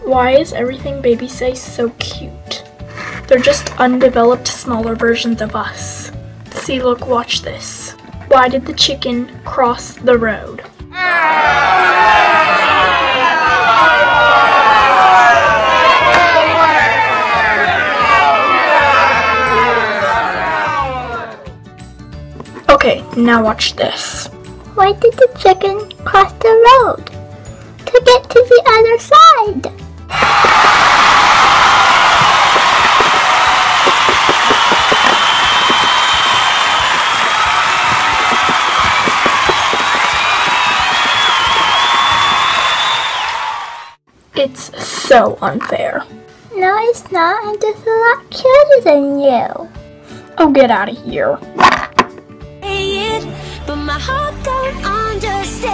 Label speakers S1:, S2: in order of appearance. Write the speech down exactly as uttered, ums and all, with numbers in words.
S1: Why is everything babies say so cute? They're just undeveloped, smaller versions of us. See, look, watch this. Why did the chicken cross the road? Okay, now watch this.
S2: Why did the chicken cross the road? To get to the other side.
S1: It's so unfair.
S2: No, it's not. I'm just a lot cuter than you.
S1: Oh, get out of here.
S3: But my heart don't understand.